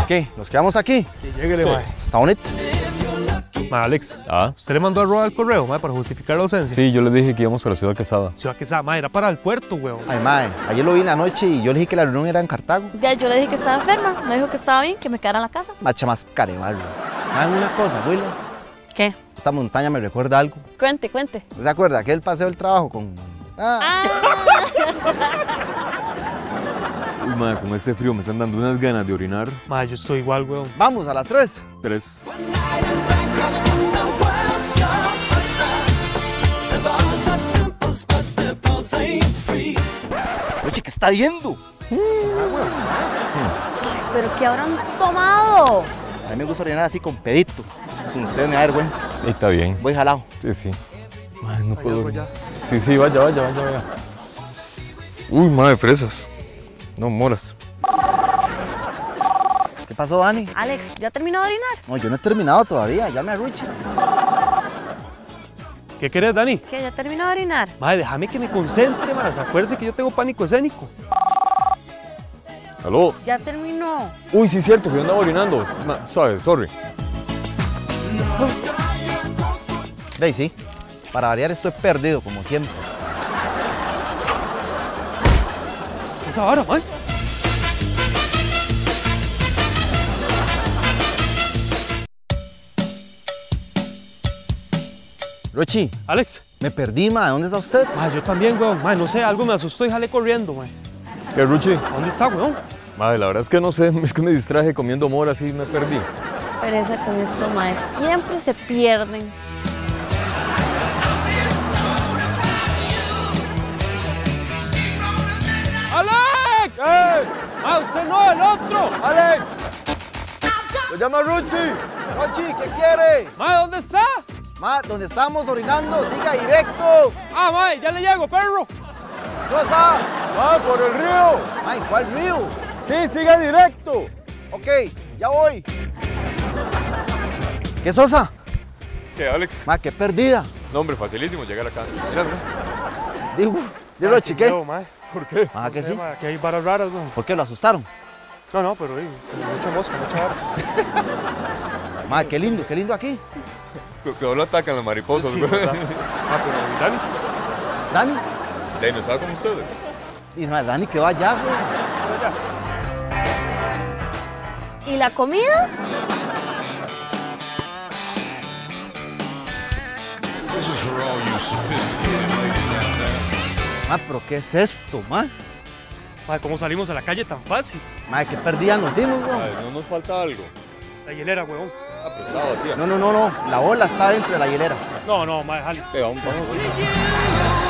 ¿Qué? ¿Nos quedamos aquí? Sí, lléguele, Sí. mae. Está bonito. Mae, Alex, Ah, ¿usted le mandó a Roa al correo, mae, para justificar la ausencia? sí, yo le dije que íbamos para Ciudad Quesada. Ciudad Quesada, mae, era para el puerto, weón. Ay, mae, ayer lo vi en la noche y yo le dije que la reunión era en Cartago. Ya, yo le dije que estaba enferma, me dijo que estaba bien, que me quedara en la casa. Macha más carebarro. Mae, una cosa, Willis. ¿Qué? Esta montaña me recuerda algo. Cuente, cuente. ¿No se acuerda? Aquel paseo del trabajo con... Uy, madre, con este frío me están dando unas ganas de orinar. Mae, yo estoy igual, weón. Vamos, a las 3. 3. Oye, ¿qué está viendo? ¿Pero qué habrán tomado? A mí me gusta orinar así con pedito. Con ustedes me da vergüenza. Está bien. Voy jalado. Sí, sí. Madre, no puedo algo orinar. Sí, sí, vaya. Uy, madre, fresas. No, moras. ¿Qué pasó, Dani? Alex, ¿ya terminó de orinar? No, yo no he terminado todavía. Llame a Ruchi. ¿Qué querés, Dani? ¿Qué? ¿Ya terminó de orinar? Mae, déjame que me concentre, mae. O sea, acuérdese que yo tengo pánico escénico. ¿Aló? Ya terminó. Uy, sí, cierto, que yo andaba orinando. ¿Sabes? Sorry. Ve, sí. Para variar estoy perdido, como siempre. ¿Qué es ahora, mae? Ruchi, Alex, me perdí, ma. ¿Dónde está usted? mae, yo también, weón. Mae, no sé, algo me asustó y jalé corriendo, mae. ¿Qué, Ruchi? ¿Dónde está, weón? Madre, la verdad es que no sé. Es que me distraje comiendo moras y me perdí. Pereza con esto, mae. Siempre se pierden. ¡Alex! ¡Ah, usted no, el otro! ¡Alex! ¡Lo llama Ruchi! ¡Ruchi, ¿qué quiere? ¡Mae, ¿dónde está? Ma, donde estamos orinando, siga directo. ¡Ah, mae, ya le llego, perro! ¡Rosa! ¡Ah, por el río! Ma, ¿en cuál río? Sí, siga directo. Ok, ya voy. ¿Qué Sosa? ¿Qué, Alex? Ma, qué perdida. No, hombre, facilísimo llegar acá. Mira, mira. Digo, Ruchi, ¿qué? mae. ¿Por qué? Ah, que No sé, sí. mae, aquí hay varas raras, weón. ¿Por qué lo asustaron? No, pero mucha mosca, mucha vara. Ma, qué lindo aquí. Que no lo atacan las mariposas, Sí, güey. ¿verdad? Ah, pero ¿y Dani? Dani. De ahí no estaba con ustedes. Y ma, Dani quedó allá, güey. ¿Y la comida? Ma, pero ¿qué es esto, ma? Mae, ¿cómo salimos a la calle tan fácil? Ma, qué perdida nos dimos, güey. Madre, no nos falta algo. La hielera, weón. Ah, pero estaba vacía. No. La bola está dentro de la hielera. No, mae, jale. Vamos.